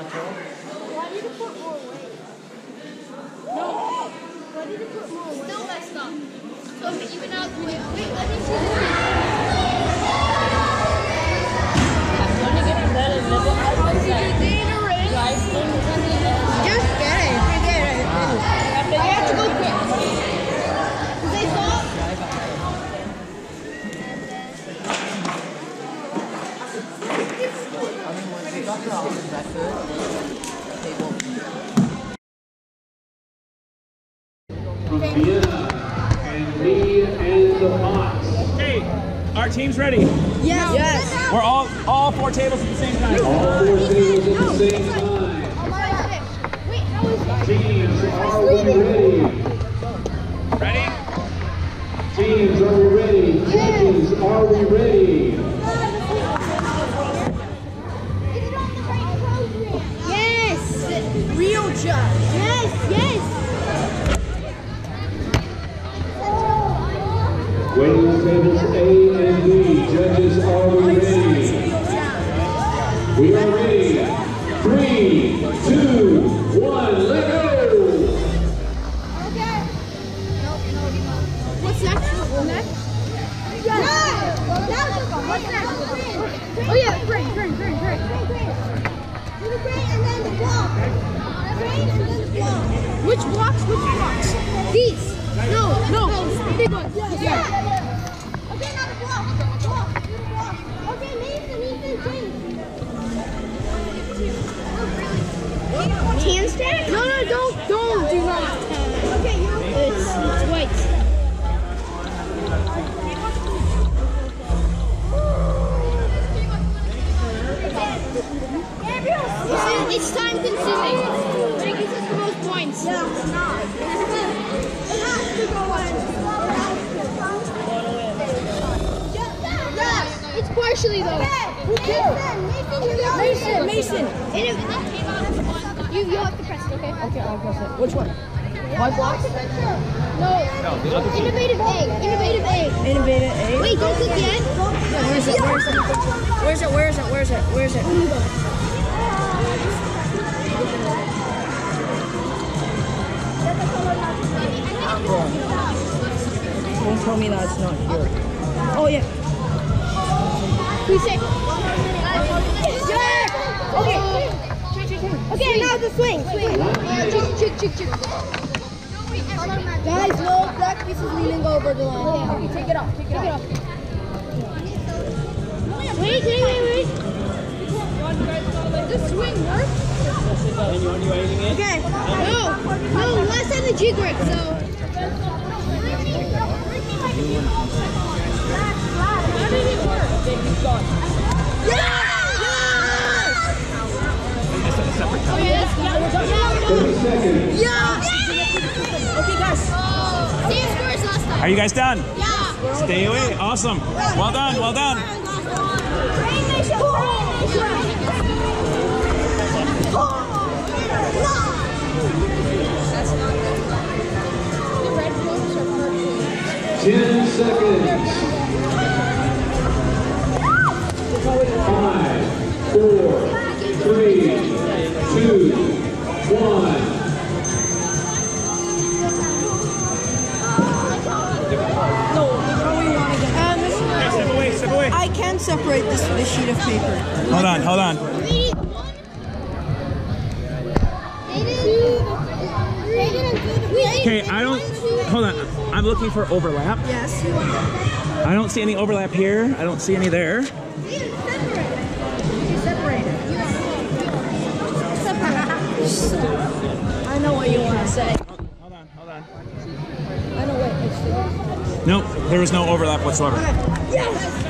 Why did you put more weight? No. Why did you put more weight? Still messed up. So even out the way. Wait, let me see this. Just get it. Forget it. I have to go quick. Because they thought. From Vienna and me and the Mots. Okay, our team's ready. Yes. Yes. We're all 4 tables at the same time. All 4 tables at the same time. Wait, how is it? Teams, are we ready? Ready? Teams, are we ready? Judges, are we ready? Yes. Real judge. Yes. Yes. Waiting tables A and B. Judges, are we ready? We are ready. 3, 2, 1, let go! Okay. What's next? What's next? What's next? Oh yeah, drink. Do the crane and then the block. Crane and then the block. Which blocks? These. No. Big ones. Yeah. Okay, now the block. Okay, Nathan, change. Tan stack? No, don't. Do not. Okay, it's white. It's time consuming. But it gives us the most points. No, it's not. It has to go in. It's partially though. Mason. You have to press it, okay? Okay, I'll press it. Which one? My blocks? No. Innovative A. Innovative A? Wait, don't click yet. Where is it? Don't tell me that it's not here. Oh, yeah. Please say. Yeah! Okay, now the swing. Chick. Guys, no, black piece is leaning over the line. Okay, take it off. Wait. Does the swing work? And you want to do anything in? Okay. No, last time the jig worked, so. How did it work? Yes! 30 seconds. Yeah! Okay, guys. Same scores last time. Are you guys done? Yeah. Stay away. Awesome. Well done. That's not good. The red ropes are perfect. 10 seconds. 5, 4, 3, 2, 1. Step away. I can separate this with a sheet of paper. Hold on. Okay, hold on. I'm looking for overlap. Yes. I don't see any overlap here. I don't see any there. I know what you want to say. Hold on. I know what. Nope, there was no overlap whatsoever. Yes!